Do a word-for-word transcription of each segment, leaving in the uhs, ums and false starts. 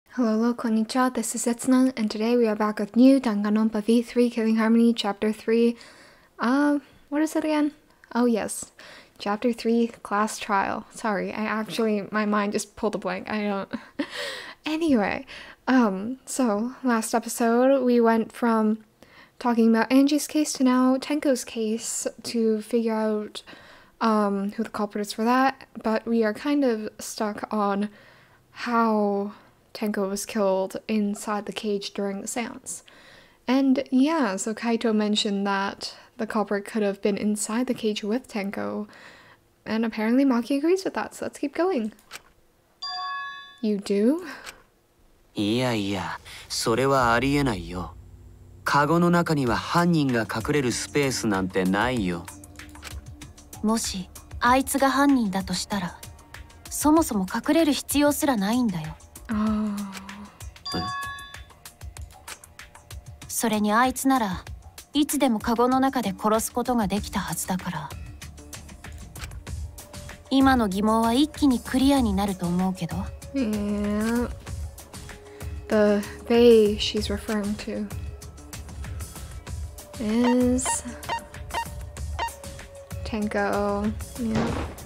Hello, hello, konnichiwa, this is Setsunan, and today we are back with new Danganronpa V three Killing Harmony, Chapter three. Uh, what is it again? Oh yes, Chapter three, Class Trial. Sorry, I actually, my mind just pulled a blank, I don't... Anyway, um, so, last episode, we went from talking about Angie's case to now Tenko's case to figure out, um, who the culprit is for that, but we are kind of stuck on how Tenko was killed inside the cage during the seance. And yeah, so Kaito mentioned that the culprit could have been inside the cage with Tenko, and apparently Maki agrees with that, so let's keep going. You do? いやいや、それはありえないよ。カゴの中には犯人が隠れるスペースなんてないよ。 もしあいつが犯人だとしたら、そもそも隠れる必要すらないんだよ。それにあいつならいつでもカゴの中で殺すことができたはずだから、今の疑問は一気にクリアになると思うけど。 Yeah. The bay she's referring to is Tenko. Yeah.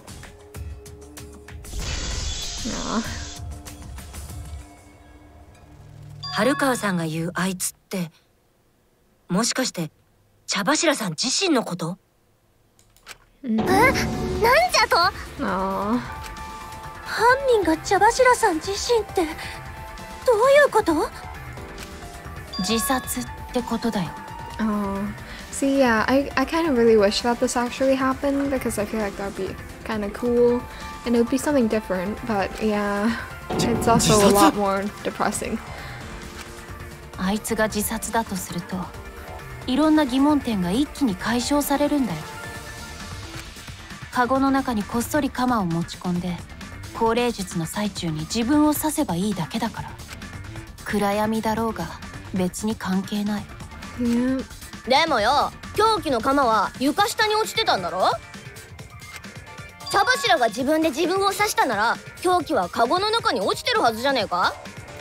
No. 春川さんが言うあいつって、もしかして茶柱さん自身のこと？ え、なんじゃと？ あ、 犯人が茶柱さん自身ってどういうこと？自殺ってことだよ。 Oh. See, yeah, I, I kind of really wish that this actually happened because I feel like that would be kind of cool and it would be something different, but yeah, it's also a lot more depressing. あいつが自殺だとすると、いろんな疑問点が一気に解消されるんだよ。カゴの中にこっそり鎌を持ち込んで、降霊術の最中に自分を刺せばいいだけだから、暗闇だろうが別に関係ない。 Yeah. でもよ、凶器の鎌は床下に落ちてたんだろ？茶柱が自分で自分を刺したなら、凶器はカゴの中に落ちてるはずじゃねえか？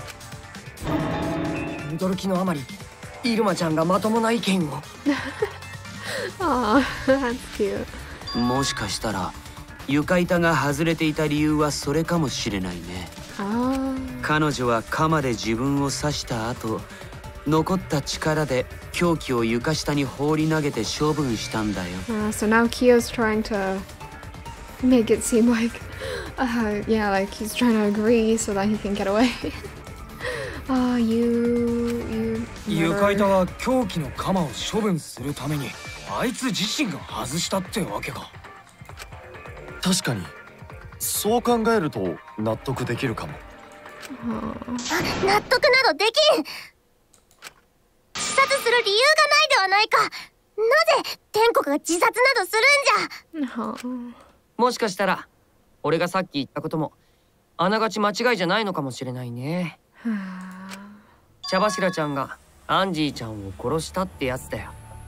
驚きのあまり、イルマちゃんがまともな意見を。 Aw, that's cute. もしかしたら床板が外れていた理由はそれかもしれないね。 Oh. 彼女は鎌で自分を刺した後、残った力で凶器を床下に放り投げて処分したんだよ。 Uh, so now Kyo's trying to make it seem like, uh, yeah, like he's trying to agree so that he can get away. Ah, uh, you, you. 床板は凶器の鎌を処分するためにあいつ自身が外したってわけか。 確かにそう考えると納得できるかも。 納得などできん。自殺する理由がないではないか。なぜ天国が自殺などするんじゃ。 もしかしたら俺がさっき言ったこともあながち間違いじゃないのかもしれないね。茶柱ちゃんがアンジーちゃんを殺したってやつだよ。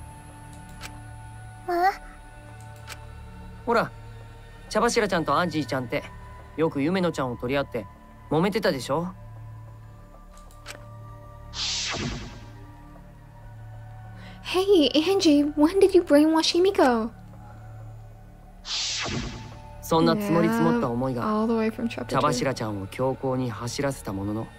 ほら、茶柱ちゃんとアンジーちゃんってよく夢野ちゃんを取り合って揉めてたでしょ。 Hey, Angie, when did you brainwash Himiko? そんな積もり積もった思いが all the way from chapter 茶柱ちゃんを強行に走らせたものの、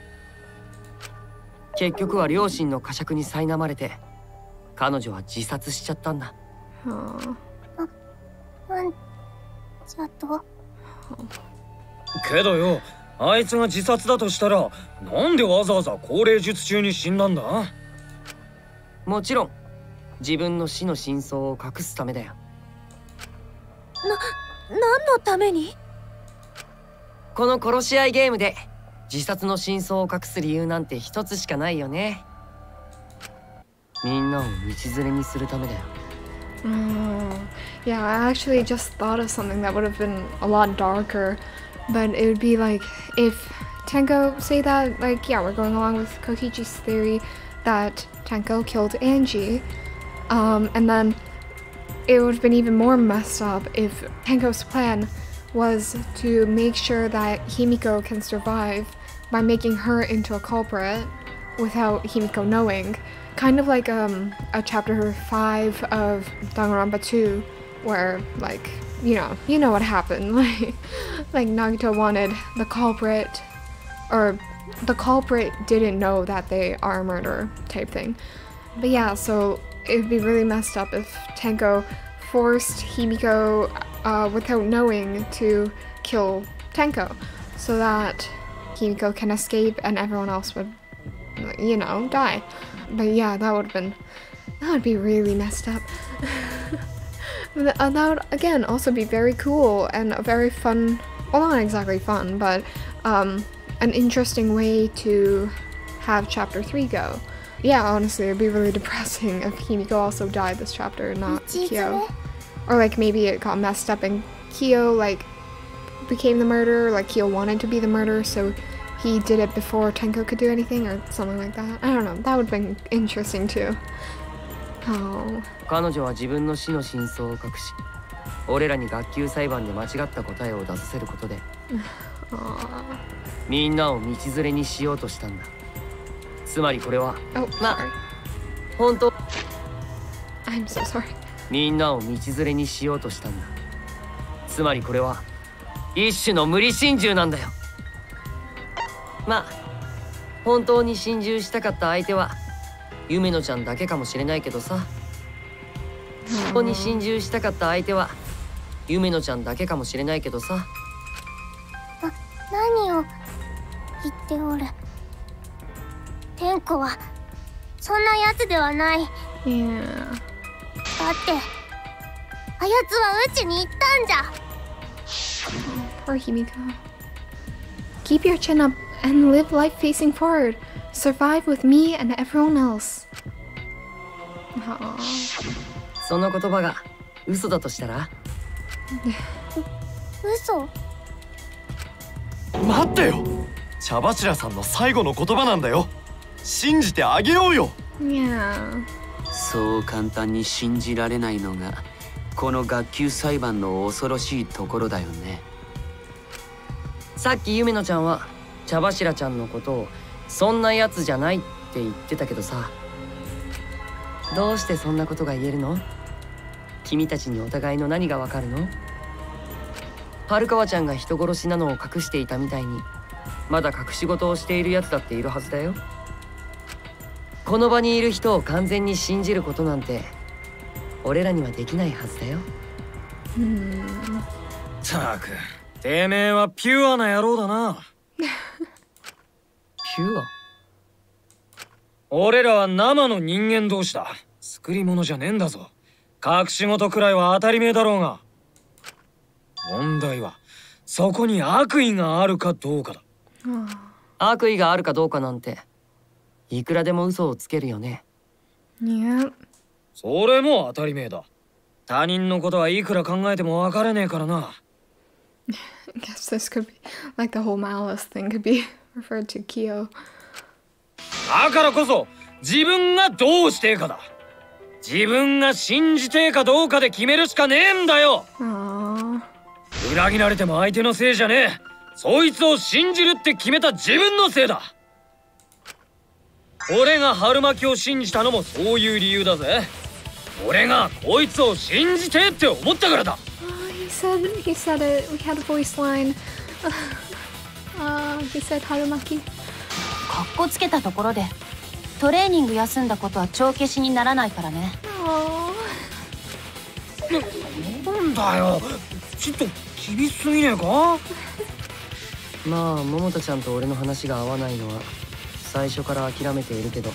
結局は両親の呵責に苛まれて彼女は自殺しちゃったんだ。 2. なんじゃと？ けどよ、あいつが自殺だとしたらなんでわざわざ降霊術中に死んだんだ？ もちろん自分の死の真相を隠すためだよ。 な、何のために？ この殺し合いゲームで自殺の真相を隠す理由なんて一つしかないよね。みんなを道連れにするためだよ。 Oh, yeah, I actually just thought of something that would have been a lot darker, but it would be like if Tenko say that, like, yeah, we're going along with Kokichi's theory that Tenko killed Angie, um, and then it would have been even more messed up if Tenko's plan was to make sure that Himiko can survive by making her into a culprit without Himiko knowing. Kind of like um, a chapter five of Danganronpa two, where, like, you know, you know what happened. Like, like Nagito wanted the culprit, or the culprit didn't know that they are a murderer type thing. But yeah, so it'd be really messed up if Tenko forced Himiko uh, without knowing to kill Tenko, so that Himiko can escape and everyone else would, you know, die. But yeah, that would have been, that would be really messed up. uh, that would, again, also be very cool and a very fun, well, not exactly fun, but um, an interesting way to have chapter three go. Yeah, honestly, it'd be really depressing if Himiko also died this chapter, not Kyo. Or like maybe it got messed up and Kyo like became the murderer, like Kyo wanted to be the murderer, so he did it before Tenko could do anything or something like that. I don't know, that would have been interesting too. Oh. 彼女は自分の死の真相を隠し、俺らに学級裁判で間違った答えを出させることで、みんなを道連れにしようとしたんだ。つまりこれは、まあ、本当。 I'm so sorry. みんなを道連れにしようとしたんだ。つまりこれは一種の無理心中なんだよ。まあ本当に心中したかった相手は夢野ちゃんだけかもしれないけどさ。本当に心中したかった相手は夢野ちゃんだけかもしれないけどさ。 な、何を言っておる。天子はそんなやつではない。 Yeah. だってあやつはうちに行ったんじゃ。 Poor Himiko. Keep your chin up and live life facing forward. Survive with me and everyone else. Aww. その言葉が嘘だとしたら？ 嘘？ 待ってよ。茶柱さんの最後の言葉なんだよ。信じてあげようよ。 Yeah. そう簡単に信じられないのがこの学級裁判の恐ろしいところだよね。 さっき夢野ちゃんは茶柱ちゃんのことをそんなやつじゃないって言ってたけどさ、どうしてそんなことが言えるの？君たちにお互いの何がわかるの？春川ちゃんが人殺しなのを隠していたみたいにまだ隠し事をしているやつだっているはずだよ。この場にいる人を完全に信じることなんて俺らにはできないはずだよ。 ったく、てめえはピュアな野郎だな。 ピュア？ 俺らは生の人間同士だ。作り物じゃねえんだぞ。隠し事くらいは当たり前だろうが。問題はそこに悪意があるかどうかだ。 悪意があるかどうかなんていくらでも嘘をつけるよね。 Yeah. それも当たり前だ。他人のことはいくら考えても分からねえからな。 I guess this could be like the whole malice thing could be referred to Kyo. だからこそ自分がどうしてえかだ。自分が信じてえかどうかで決めるしかねえんだよ。裏切られても相手のせいじゃねえ。そいつを信じるって決めた自分のせいだ。俺が春巻きを信じたのもそういう理由だぜ。俺がこいつを信じてえって思ったからだ。 Oh, he said, he said it. We had a voice line. Uh, he said Harumaki. かっこつけたところでトレーニング休んだことは帳消しにならないからね。 な、なんだよ。ちょっと厳しすぎねえか？ まあ桃田ちゃんと俺の話が合わないのは最初から諦めているけど、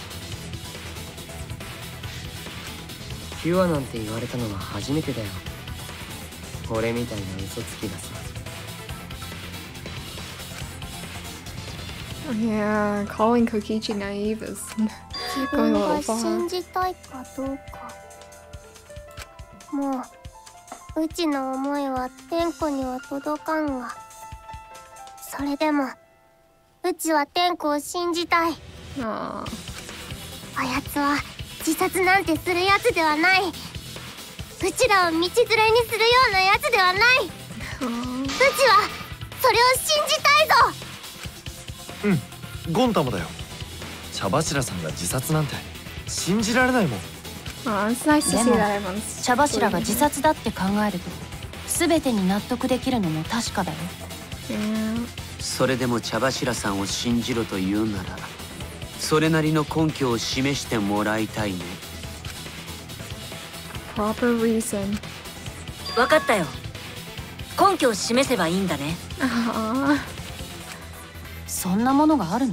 ピュアなんて言われたのは初めてだよ。俺みたいな嘘つきがさ。 Yeah, calling Kokichi naive is 自分が信じたいかどうか。もううちの思いは天子には届かんが、それでもうちは天子を信じたい。 ああやつは自殺なんてするやつではない。うちらを道連れにするようなやつではない。うちはそれを信じたいぞ。 うん、ゴンタもだよ。茶柱さんが自殺なんて信じられないもん。 Oh, it's nice to see that everyone's 茶柱が自殺だって考えると全てに納得できるのも確かだよ。 Yeah. それでも茶柱さんを信じろと言うなら、それなりの根拠を示してもらいたいね。 Proper reason. わかったよ。根拠を示せばいいんだね。 Aww. そんなものがあるの？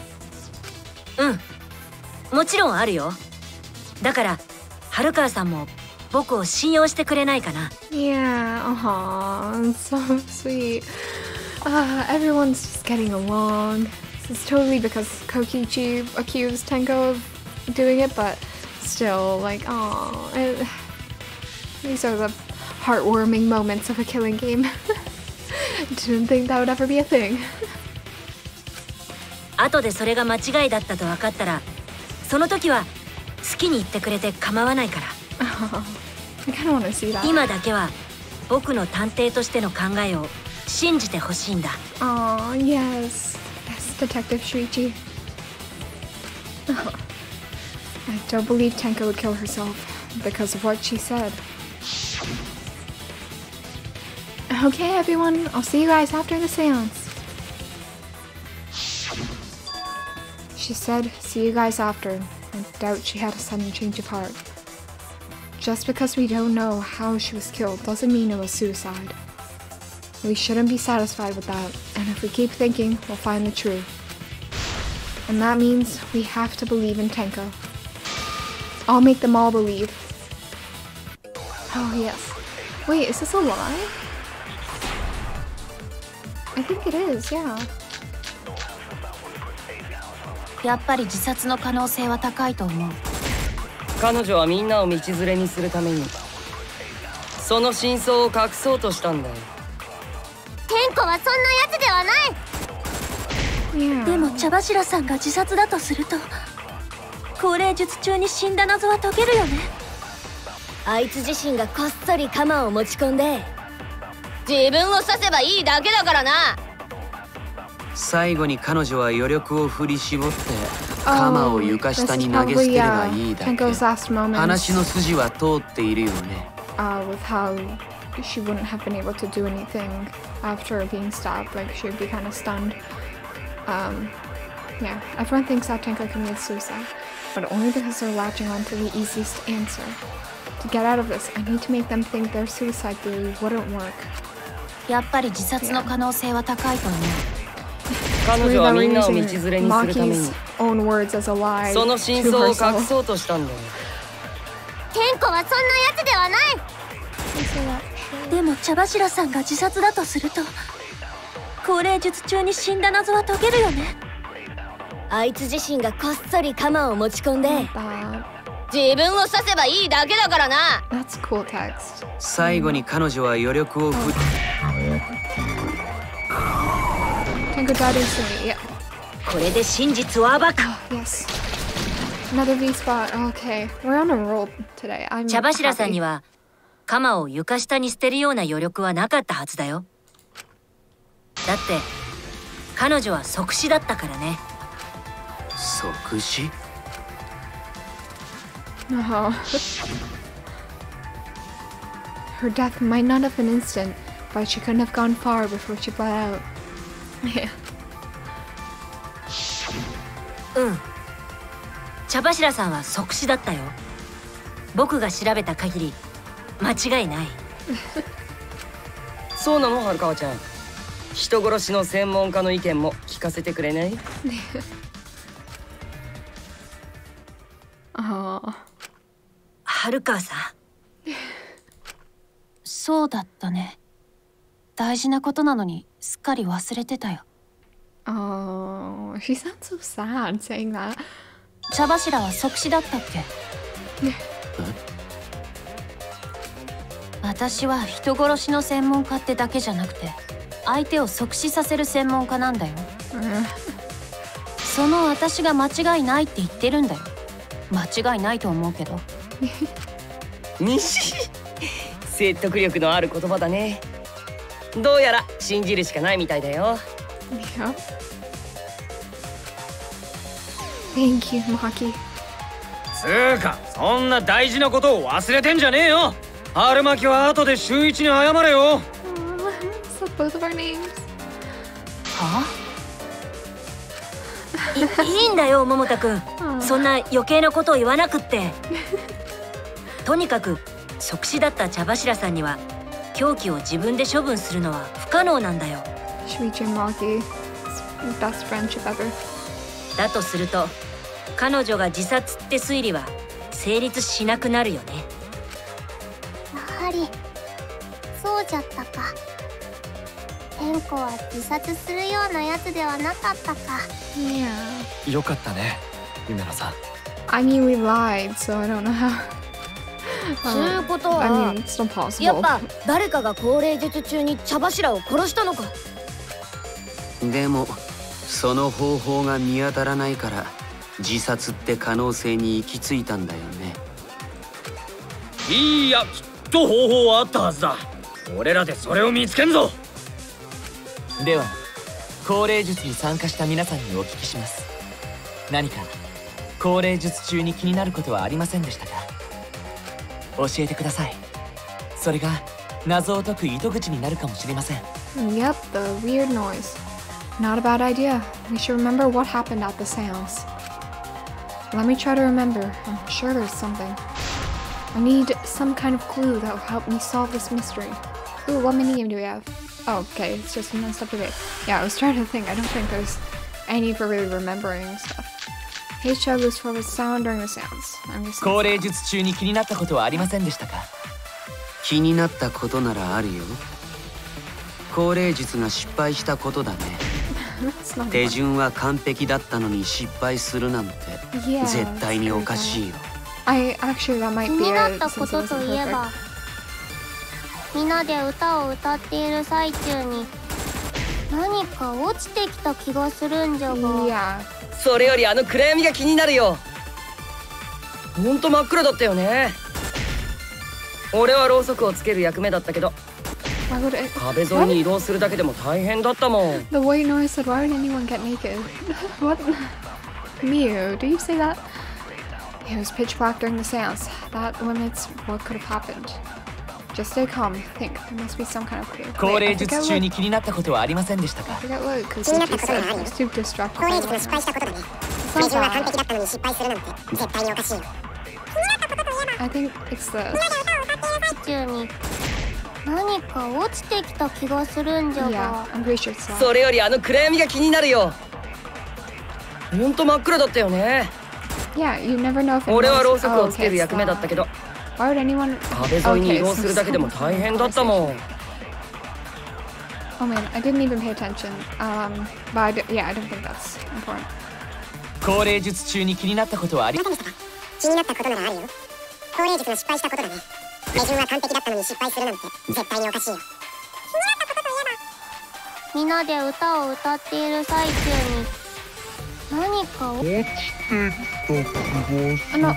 うん、もちろんあるよ。だから春川さんも僕を信用してくれないかな。 Yeah, aww, it's so sweet. Uh, everyone's just getting along. This is totally because Kokichi accused Tenko of doing it, but still, like, aww. It, these are the heartwarming moments of a killing game. Didn't think that would ever be a thing. 後でそれが間違いだったと分かったら、その時は好きに言ってくれて構わないから。 Oh, I kind of want to see that. 今だけは僕の探偵としての考えを信じてほしいんだ。 Oh, yes. Yes, Detective Shuichi. Oh. I don't believe Tenko would kill herself because of what she said. Okay, everyone. I'll see you guys after the seance. She said, see you guys after. I doubt she had a sudden change of heart. Just because we don't know how she was killed doesn't mean it was suicide. We shouldn't be satisfied with that, and if we keep thinking, we'll find the truth. And that means we have to believe in Tenko. I'll make them all believe. Oh, yes. Wait, is this a lie? I think it is, yeah. やっぱり自殺の可能性は高いと思う。 彼女はみんなを道連れにするためにその真相を隠そうとしたんだよ。 天子はそんなやつではない。 Yeah. でも茶柱さんが自殺だとすると降霊術中に死んだ謎は解けるよね。 あいつ自身がこっそり鎌を持ち込んで自分を刺せばいいだけだからな。 最後に彼女は余力を振り絞って鎌を床下に投げ捨てればいいだけ。話の筋は通っているよね。 Uh, with how she wouldn't have been able to do anything after being stabbed, like she would be kind of stunned. Um, yeah, everyone thinks that Tenko committed suicide, but only because they're latching on to the easiest answer. To get out of this, I need to make them think their suicide theory wouldn't work. やっぱり自殺の可能性は高いと思う。 彼女はみんなを道連れにするために own words as a lie その真相を隠そうとしたんだよ。 天子はそんなやつではない。 でも茶柱さんが自殺だとすると降霊術中に死んだ謎は解けるよね。 あいつ自身がこっそり鎌を持ち込んで自分を刺せばいいだけだからな。 That's cool text. 最後に彼女は余力を振り Tenko died instantly, yeah. これで真実を暴く。 Oh, yes. Another V spot. Okay, we're on a roll today. I'm 茶柱さんに happy. は鎌を床下に捨てるような余力はなかったはずだよ。だって彼女は即死だったからね。 即死 No. Her death might not have been instant, but she couldn't have gone far before she bled out. Yeah. うん。茶柱さんは即死だったよ。僕が調べた限り間違いない。 そうなの春川ちゃん。人殺しの専門家の意見も聞かせてくれない？ Oh. 春川さん。 そうだったね。大事なことなのにすっかり忘れてたよ。 Oh, she sounds so sad saying that. 茶柱は即死だったっけ？私は人殺しの専門家ってだけじゃなくて相手を即死させる専門家なんだよ。その私が間違いないって言ってるんだよ。間違いないと思うけど。 西説得力のある言葉だね。どうやら信じるしかないみたいだよ。 Yeah. Thank you, Maki. つーか、そんな大事なことを忘れてんじゃねえよ。春巻は後で週一に謝れよ。 So both of our names. はあ？い, いいんだよ、桃田くん。そんな余計なことを言わなくって。とにかく即死だった茶柱さんには凶器を自分で処分するのは不可能なんだよ。 Shuichi and Maki, best friendship ever. だとすると彼女が自殺って推理は成立しなくなるよね。 やはりそうじゃったか。天子は自殺するようなやつではなかったか。 Yeah. よかったね、夢野さん。 I mean, we lied, so I don't know how. そういうことは、 I mean, it's not possible. やっぱ誰かが降霊術中に茶柱を殺したのか。 でもその方法が見当たらないから自殺って可能性に行き着いたんだよね。 いや、きっと方法はあったはずだ。俺らでそれを見つけんぞ。 では降霊術に参加した皆さんにお聞きします。何か降霊術中に気になることはありませんでしたか？教えてください。それが謎を解く糸口になるかもしれません。 Yep, the weird noise. Not a bad idea. We should remember what happened at the seance. Let me try to remember. I'm sure there's something. I need some kind of clue that will help me solve this mystery. Ooh, what minigame do we have? Oh, okay, it's just messed up today. Yeah, I was trying to think. I don't think there's any for really remembering stuff. Hey, Chug was for the sound during the seance. I'm just. 降霊術中に気になったことはありませんでしたか？ 気になったことならあるよ。降霊術が失敗したことだね。手順は完璧だったのに失敗するなんて絶対におかしいよ。 I actually that might be 気になったことといえば、みんなで歌を歌っている最中に何か落ちてきた気がするんじゃが。 Yeah. それよりあの暗闇が気になるよ。ほんと真っ暗だったよね。俺はろうそくをつける役目だったけど、壁沿いに移動するだけでも大変だったもん。 The white noise said, why would anyone get naked? What? Miu, do you say that? It was pitch black during the seance. That limits what could have happened. Just stay calm. Think. There must be some kind of clue. 降霊術中に気になったことはありませんでしたか？ I forget what, because he said he was too distracted. 降霊術の失敗したことだね。手順は完璧だったのに失敗するなんて絶対におかしいよ。 I think it's the. 中に何か落ちてきた気がするんじゃが。 Yeah, I'm pretty sure it's that. それよりあの暗闇が気になるよ。ほんと真っ暗だったよね。 Yeah, you never know if it 俺はろうそく oh, をつける役目だったけど、 why would anyone... 壁沿いに移動するだけでも大変だったもん。 Oh man, I didn't even pay attention. Um, but I d yeah, I don't think that's important. 降霊術中に気になったことはありませんでしたか？ 気になったことならあるよ。降霊術の失敗したことだね。手順は完璧だったのに失敗するなんて絶対におかしいよ。気になったことといえば、みんなで歌を歌っている最中に何か落ちてきた気がするんじゃが。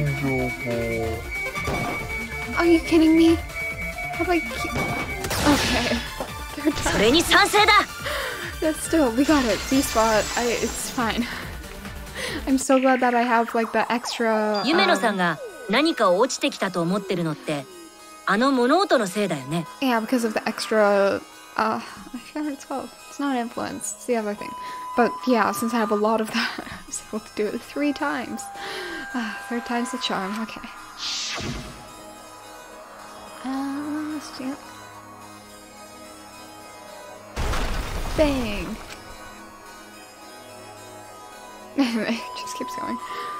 Are you kidding me? How do I keep... Okay. Third time. それに賛成だ。 That's still, we got it. B-spot. I, it's fine. I'm so glad that I have like the extra. 夢野さんが何かを落ちてきたと思ってるのってあの物音のせいだよね。 Yeah, because of the extra. Uh, I forgot what it's called. It's not influence. It's the other thing. But yeah, since I have a lot of that, I was able to do it three times. Uh, third time's the charm. Okay. Uh, yeah. Bang. It just keeps going.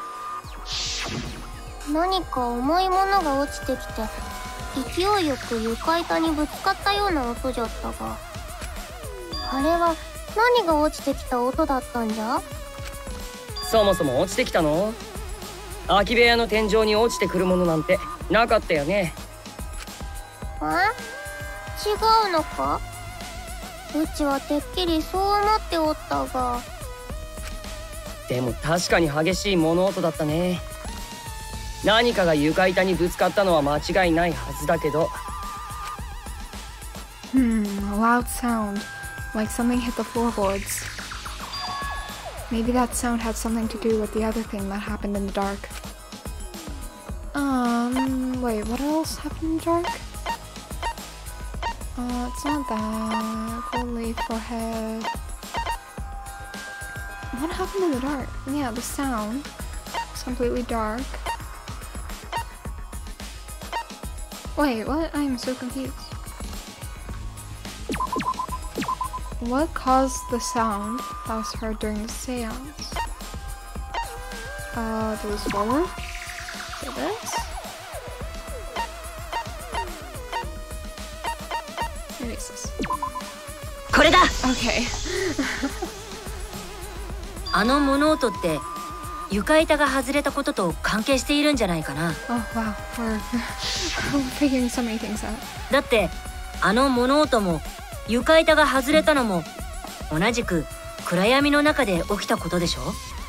何か重いものが落ちてきて勢いよく床板にぶつかったような音じゃったが、あれは何が落ちてきた音だったんじゃ？ そもそも落ちてきたの？空き部屋の天井に落ちてくるものなんてなかったよね。 え？違うのか？うちはてっきりそう思っておったが。 でも確かに激しい物音だったね。何かが床板にぶつかったのは間違いないはずだけど。 Hmm, a loud sound, like something hit the floorboards. Maybe that sound had something to do with the other thing that happened in the dark. Um, wait, what else happened in the dark? Uh, it's not that. Gold leaf, forehead. What happened in the dark? Yeah, the sound. It's completely dark. Wait, what? I'm so confused. What caused the sound that was heard during the seance? Uh, there was forward? So this? Maybe it's this. これだ! Okay. あの物音って床板が外れたことと関係しているんじゃないかな。 Oh wow, we're figuring so many things out. だってあの物音も床板が外れたのも同じく暗闇の中で起きたことでしょ。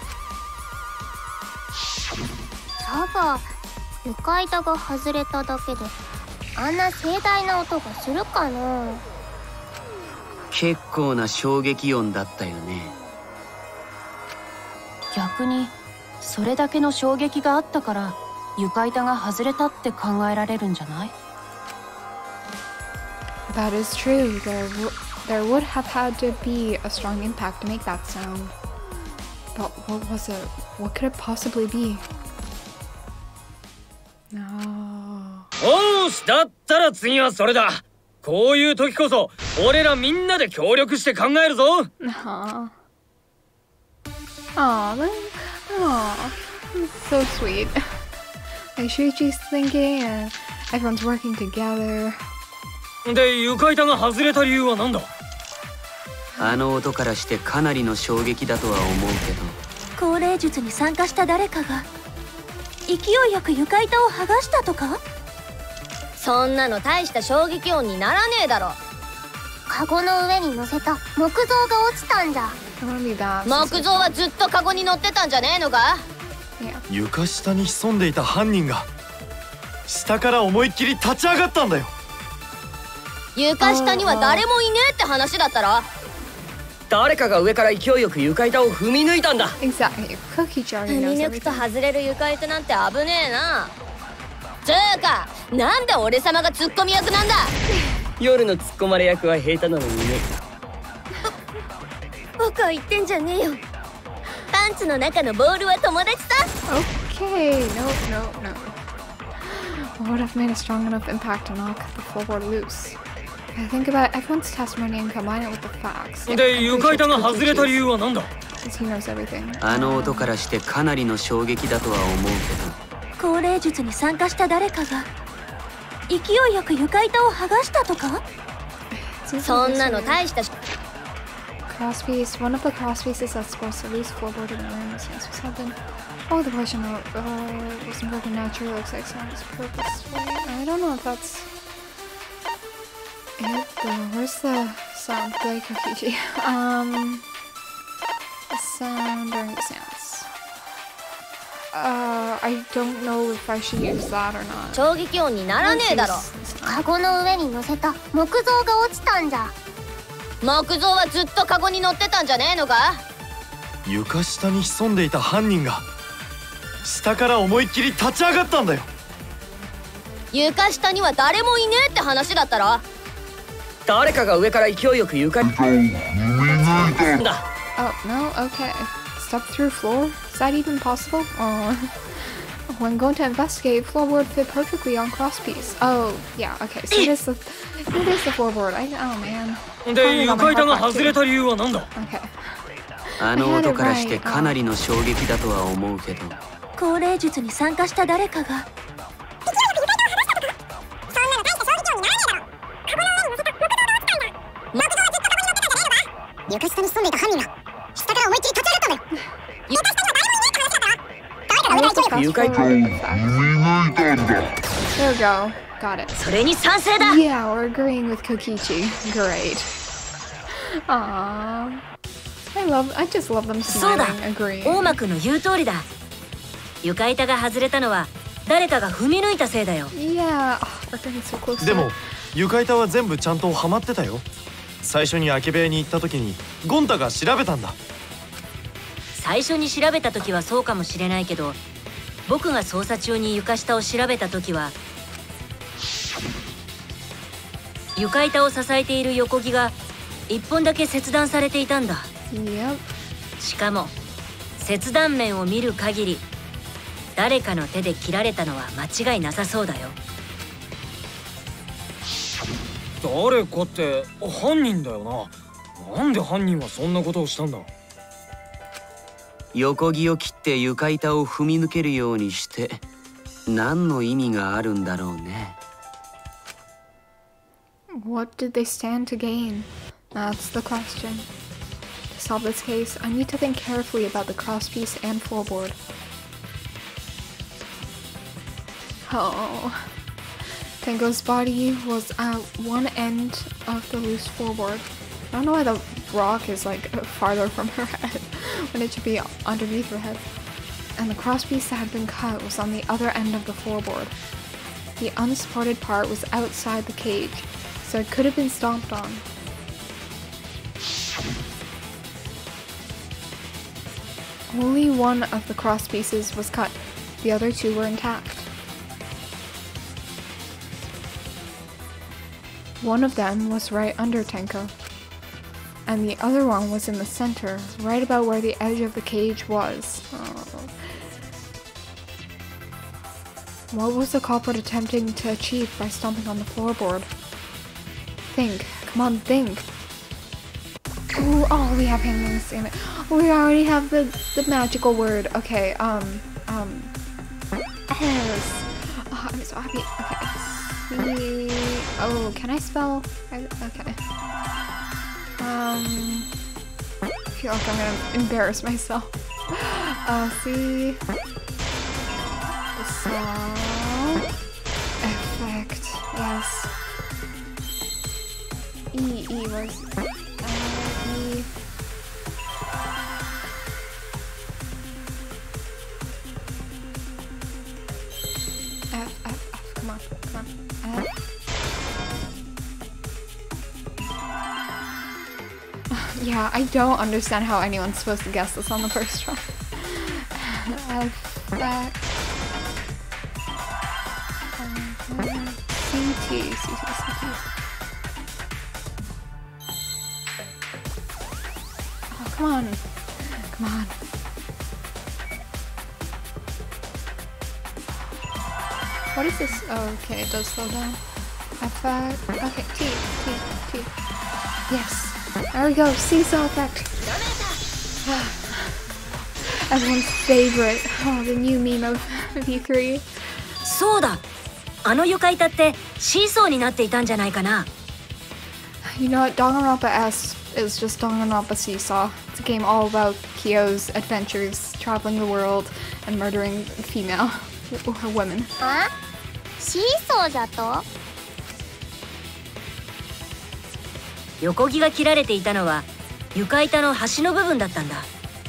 ただ床板が外れただけであんな盛大な音がするかな。 結構な衝撃音だったよね。 逆にそれだけの衝撃があったから床板が外れたって考えられるんじゃない？ That is true. There, w there would have had to be a strong impact to make that sound. But what was it? What could it possibly be? No. おーし、だったら次はそれだ。こういう時こそ俺らみんなで協力して考えるぞ。 Aww. Aw, look. Aw. So sweet. Like Shuichi's thinking and everyone's working together. で、床板が外れた理由は何だ？ あの音からしてかなりの衝撃だとは思うけど。 降霊術に参加した誰かが勢いよく床板を剥がしたとか？そんなの大した衝撃音にならねえだろ。カゴの上に乗せた木像が落ちたんじゃ。木像はずっとカゴに乗ってたんじゃねえのか？ 床下に潜んでいた犯人が下から思いっきり立ち上がったんだよ。 床下には誰もいねえって話だったろ。 誰かが上から勢いよく床板を踏み抜いたんだ。 Exactly. Cookie jar. 踏み抜くと外れる床板なんて危ねえな。つーか、なんで俺様がツッコミ役なんだ。 夜の突っ込まれ役は平太なのにね。 僕は言ってんじゃねえよ。パンツの中のボールは友達さ。 Okay, no, no, no. What would have made a strong enough impact to knock the floorboard loose? I think about everyone's testimony and combine it with the facts. で、床板が外れた理由は何だ？ He knows everything. あの音からしてかなりの衝撃だとは思うけど。 降霊術に参加した誰かが勢いよく床板を剥がしたとか？そんなの大した。 Crosspiece. One of the crosspieces that's supposed to loose floorboard in the room was something. Oh, the Russian note uh, wasn't broken naturally. Looks like someone's purposefully. I don't know if that's it though. Where's the sound? Play Kokichi. Um, the sound during the seance. Uh, I don't know if I should use that or not. 衝撃音にならねえだろ。カゴの上に乗せた木像が落ちたんじゃ。木像はずっとカゴに乗ってたんじゃねえのか？ 床下に潜んでいた犯人が下から思いっきり立ち上がったんだよ。 床下には誰もいねえって話だったろ。 誰かが上から勢いよく床に踏み抜いたんだ。 Oh no, okay. Step through floor? Is that even possible? Oh. When going to investigate, floorboard fit perfectly on crosspiece. Oh, yeah, okay. So it is the, it is the floorboard. I, oh man. で、床板が外れた理由は何だ？ Okay. あの音からしてかなりの衝撃だとは思うけど。 降霊術に参加した誰かが床下に潜んでいた犯人が下から思いっきり立ち上がったんだよ。床下には誰もいないって話だったろ。誰かが上から床板を踏み抜いたんだ。 There we go. Got it. それに賛成だ。 Yeah, we're agreeing with Kokichi. Great. Aww. I love, I just love them smiling, agreeing. 大間くんの言う通りだ。床板が外れたのは誰かが踏み抜いたせいだよ。 Yeah. Oh, we're getting so close. でも床板は全部ちゃんとはまってたよ。最初に空き部屋に行った時にゴンタが調べたんだ。 最初に調べた時はそうかもしれないけど、僕が捜査中に床下を調べた時は床板を支えている横木が一本だけ切断されていたんだ。 Yep. しかも切断面を見る限り誰かの手で切られたのは間違いなさそうだよ。 誰かって犯人だよな。なんで犯人はそんなことをしたんだ。 横木を切って床板を踏み抜けるようにして何の意味があるんだろうね。 What did they stand to gain? That's the question. To solve this case, I need to think carefully about the crosspiece and floorboard. Oh. Tengo's body was at one end of the loose floorboard. I don't know why the rock is like farther from her head when it should be underneath her head. And the crosspiece that had been cut was on the other end of the floorboard. The unsupported part was outside the cage, so it could have been stomped on. Only one of the crosspieces was cut. The other two were intact. One of them was right under Tenko, and the other one was in the center, right about where the edge of the cage was. Oh. What was the culprit attempting to achieve by stomping on the floorboard? Think. Come on, think. Ooh, oh, we have hangman's damn it. We already have the, the magical word. Okay, um, um, yes. Oh, I'm so happy. Okay. We, oh, can I spell? Okay. Um, I feel like I'm gonna embarrass myself. Uh, see. The sound. Effect. Yes. E, E was. Uh, E. F, F, F. Come on, come on. F. Yeah, I don't understand how anyone's supposed to guess this on the first try. Effect. C T, C T, C T. Oh, come on. Come on. What is this? Oh, okay, it does slow down. Effect. Okay, T, T, T. Yes. There we go, seesaw effect. Everyone's favorite. Oh, the new meme of V three. そうだ。あの床板ってシーソーになっていたんじゃないかな。 You know what? Danganronpa S is just Danganronpa Seesaw. It's a game all about Kyo's adventures, traveling the world, and murdering female women. あ？シーソーじゃと？ 横木が切られていたのは床板の端の部分だったんだ。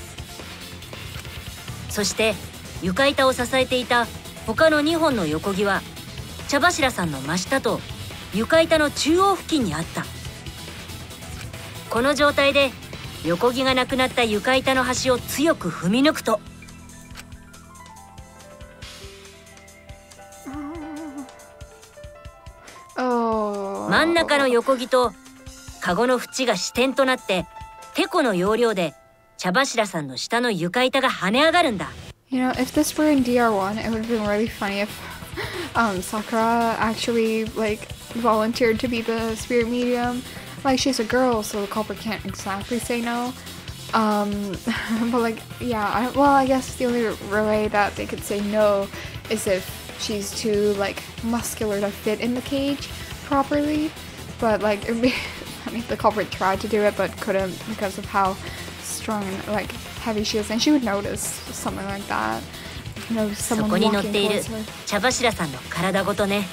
そして床板を支えていた他のにほんの横木は茶柱さんの真下と床板の中央付近にあった。この状態で横木がなくなった床板の端を強く踏み抜くと、真ん中の横木とカゴの縁が支点となってテコの要領で茶柱さんの下の床板が跳ね上がるんだ。 You know, if this were in D R one, it would have been really funny if um, Sakura actually like volunteered to be the spirit medium. Like, she's a girl, so the culprit can't exactly say no. Um, but like, yeah, I, well, I guess the only way that they could say no is if she's too like muscular to fit in the cage properly. But like, it would be funny if the culprit tried to do it but couldn't because of how strong and like heavy she is, and she would notice something like that. You know, someone walking towards her. 茶柱さんの体ごとね。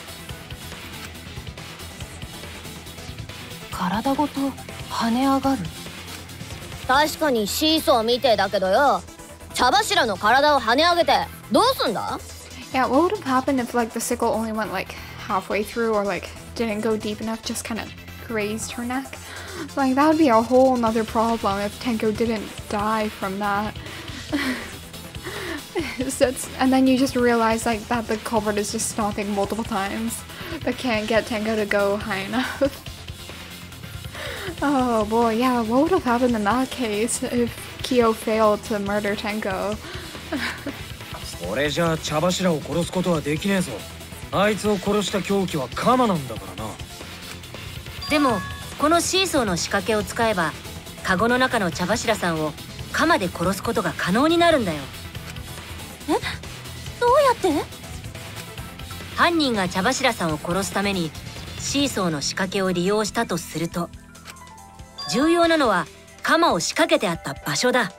体ごと跳ね上がる。 確かにシーソーみてえだけどよ。茶柱の体を跳ね上げてどうすんだ？ Yeah, what would have happened if like the sickle only went like halfway through or like didn't go deep enough, just kind of grazed her neck? Like, that would be a whole nother problem if Tenko didn't die from that. So it's, and then you just realize like that the culprit is just stopping multiple times but can't get Tenko to go high enough. Oh boy, yeah, what would have happened in that case if Kyo failed to murder Tenko? それじゃあ茶柱を殺すことはできねえぞ。あいつを殺した凶器はカマなんだからな。 でもこのシーソーの仕掛けを使えばカゴの中の茶柱さんをカマで殺すことが可能になるんだよ。 え、どうやって？ 犯人が茶柱さんを殺すためにシーソーの仕掛けを利用したとすると、重要なのはカマを仕掛けてあった場所だ。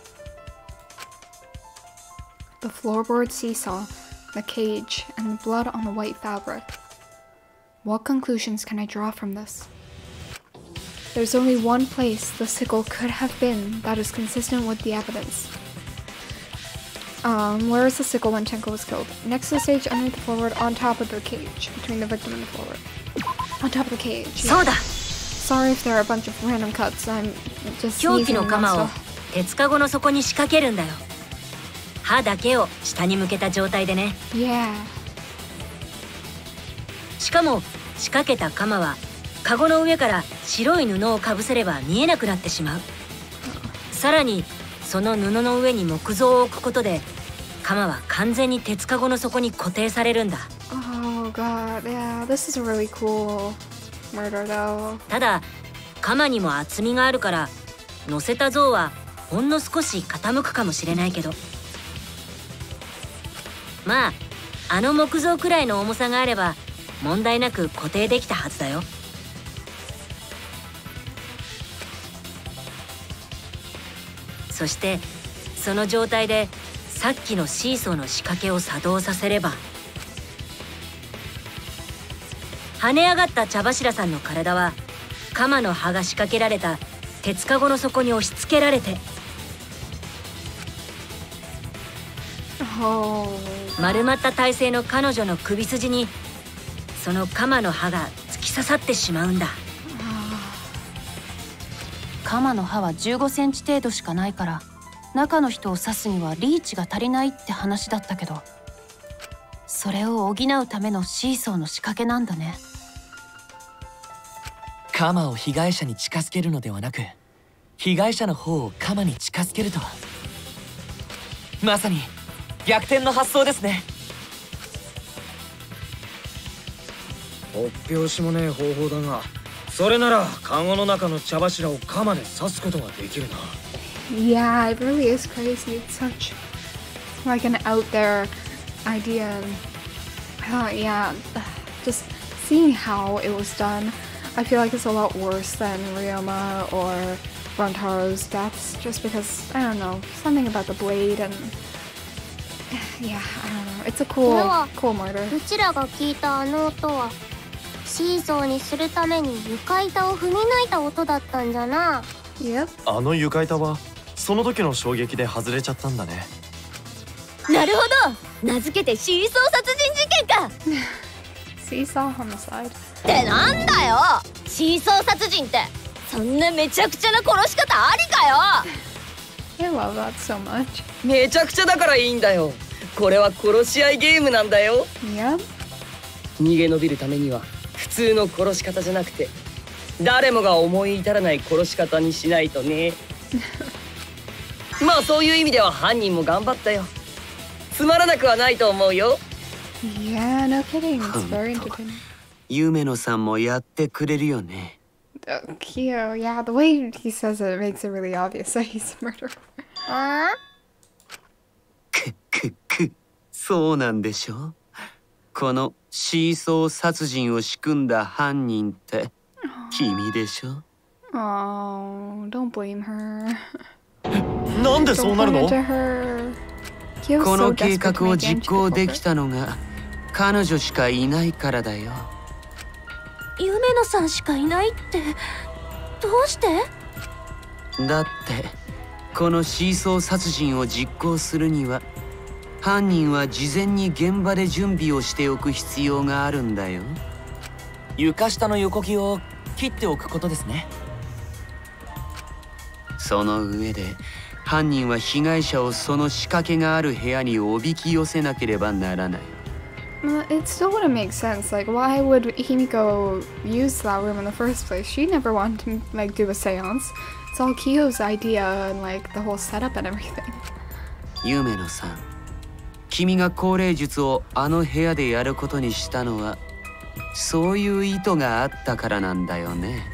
The floorboard seesaw, the cage, and the blood on the white fabric. What conclusions can I draw from this? There's only one place the sickle could have been that is consistent with the evidence. Um, where is the sickle when Tenko was killed? Next to the stage, underneath the floorboard, on top of the cage, between the victim and the floorboard. On top of the cage. Yeah. Sorry if there are a bunch of random cuts. I'm just 凶器の鎌を鉄かごの底に仕掛けるんだよ。刃だけを下に向けた状態でね。 Yeah. しかも仕掛けた鎌はカゴの上から白い布をかぶせれば見えなくなってしまう。さらにその布の上に木像を置くことで鎌は完全に鉄かごの底に固定されるんだ。 Oh god, yeah, this is a really cool murder though. ただ鎌にも厚みがあるから乗せた像はほんの少し傾くかもしれないけど、まああの木像くらいの重さがあれば問題なく固定できたはずだよ。そしてその状態でさっきのシーソーの仕掛けを作動させれば、跳ね上がった茶柱さんの体は鎌の刃が仕掛けられた鉄かごの底に押し付けられて、丸まった体勢の彼女の首筋にその鎌の刃が突き刺さってしまうんだ。 鎌の刃はじゅうごセンチ程度しかないから中の人を刺すにはリーチが足りないって話だったけど、それを補うためのシーソーの仕掛けなんだね。 鎌を被害者に近づけるのではなく、被害者の方を鎌に近づけるとは、まさに逆転の発想ですね。 突拍子もねえ方法だが、それならカゴの中の茶柱を鎌で刺すことができるな。 Yeah, it really is crazy. It's such like an out there idea. And, uh, yeah, just seeing how it was done, I feel like it's a lot worse than Ryoma or Rontaro's deaths, just because, I don't know, something about the blade and yeah, I don't know. It's a cool, cool murder. うちらが聞いたあの音はシーソーにするために床板を踏み抜いた音だったんじゃな。 Yep. あの床板はその時の衝撃で外れちゃったんだね。 なるほど、名付けてシーソー殺人事件か。 シーソーhomicide。 ってなんだよ、シーソー殺人ってそんなめちゃくちゃな殺し方ありかよ。 I love that so much. めちゃくちゃだからいいんだよ。これは殺し合いゲームなんだよ。 Yep. 逃げ延びるためには普通の殺し方じゃなくて、誰もが思い至らない殺し方にしないとね。まあそういう意味では犯人も頑張ったよ。つまらなくはないと思うよ。 Yeah, no kidding. It's very entertaining. 夢野さんもやってくれるよね。 Oh, Kyo, yeah, the way he says it makes it really obvious that he's a murderer. あくくく、そうなんでしょ。このシーソー殺人を仕組んだ犯人って君でしょ。 Oh, don't blame her. なんでそうなるの？ この計画を実行できたのが彼女しかいないからだよ。 夢野さんしかいないってどうして？ だってこのシーソー殺人を実行するには犯人は事前に現場で準備をしておく必要があるんだよ。 床下の横木を切っておくことですね。 その上で犯人は被害者をその仕掛けがある部屋におびき寄せなければならない。 Well, it still wouldn't make sense. Like, why would Himiko use that room in the first place? She never wanted to, like, do a seance. It's all Kyo's idea and, like, the whole setup and everything. 夢野さん、君が降霊術をあの部屋でやることにしたのは、そういう意図があったからなんだよね。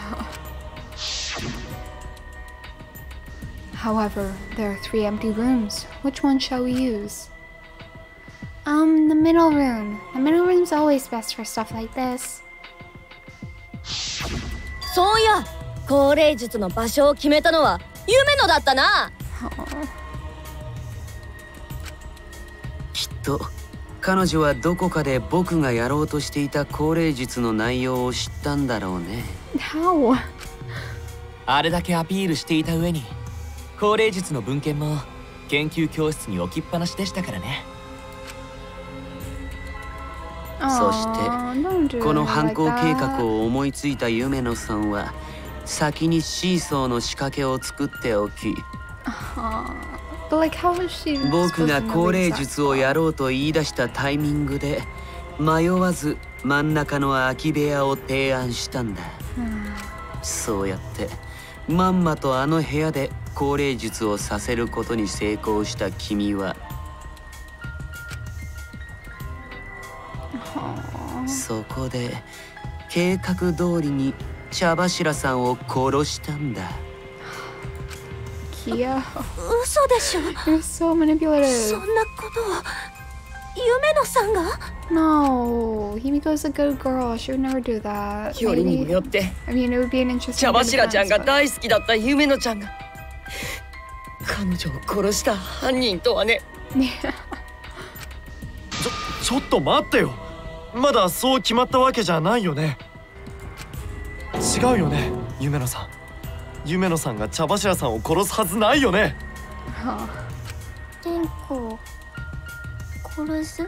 However, there are three empty rooms. Which one shall we use? Um, the middle room. The middle room's always best for stuff like this. そういや、降霊術の場所を決めたのは夢野だったな。 きっと彼女はどこかで僕がやろうとしていた降霊術の内容を知ったんだろうね。 How? あれだけアピールしていた上に、降霊術の文献も研究教室に置きっぱなしでしたからね。 そしてこの犯行計画を思いついた夢野さんは先にシーソーの仕掛けを作っておき、僕が降霊術をやろうと言い出したタイミングで迷わず真ん中の空き部屋を提案したんだ。そうやってまんまとあの部屋で降霊術をさせることに成功した君は、そこで計画通りに茶柱さんを殺したんだ。 いや、 嘘でしょ。 You're so manipulative. そんなことを夢野さんが？ No, Himiko's a good girl. She would never do that. よりにもよって、 I mean, it would be an interesting. 茶柱ちゃんが大好きだった夢野ちゃんが彼女を殺した犯人とはね。 ちょ、ちょっと待ってよ。まだそう決まったわけじゃないよね。違うよね、夢野さん。夢野さんが茶柱さんを殺すはずないよね。 天子を殺す？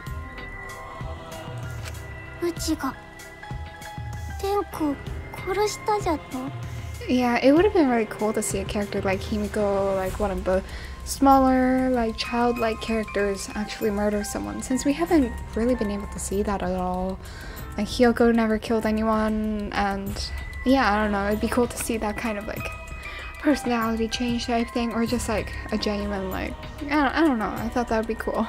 うちが天子を殺したじゃと ？Yeah, it would have been really cool to see a character like Himiko, like one of the smaller, like childlike characters, actually murder someone, since we haven't really been able to see that at all. Like Hyoko never killed anyone, and yeah, I don't know, it'd be cool to see that kind of like personality change type thing, or just like a genuine like, I don't, I don't know, I thought that would be cool.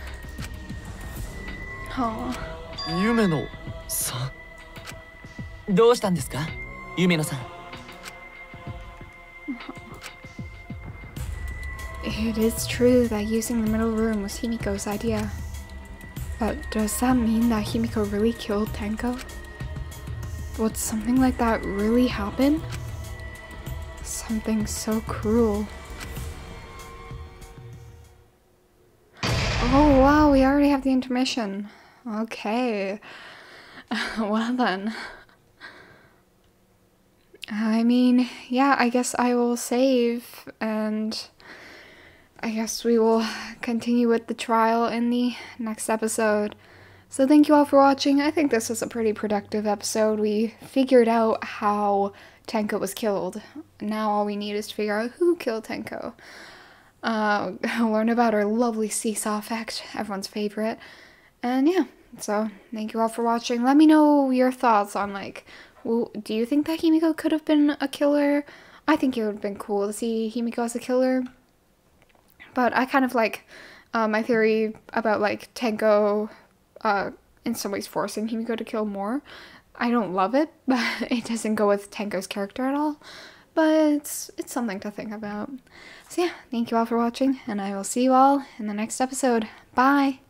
Oh. 夢野さん、どうしたんですか、夢野さん。 It is true that using the middle room was Himiko's idea. But does that mean that Himiko really killed Tenko? Would something like that really happen? Something so cruel. Oh wow, we already have the intermission. Okay. Well then. I mean, yeah, I guess I will save, and I guess we will continue with the trial in the next episode. So thank you all for watching. I think this was a pretty productive episode. We figured out how Tenko was killed. Now all we need is to figure out who killed Tenko. Uh, learn about our lovely seesaw effect, everyone's favorite. And yeah, so thank you all for watching. Let me know your thoughts on, like, well, do you think that Himiko could have been a killer? I think it would have been cool to see Himiko as a killer. But I kind of like uh, my theory about, like, Tenko uh, in some ways forcing Himiko to kill more. I don't love it, but it doesn't go with Tenko's character at all. But it's, it's something to think about. So yeah, thank you all for watching, and I will see you all in the next episode. Bye!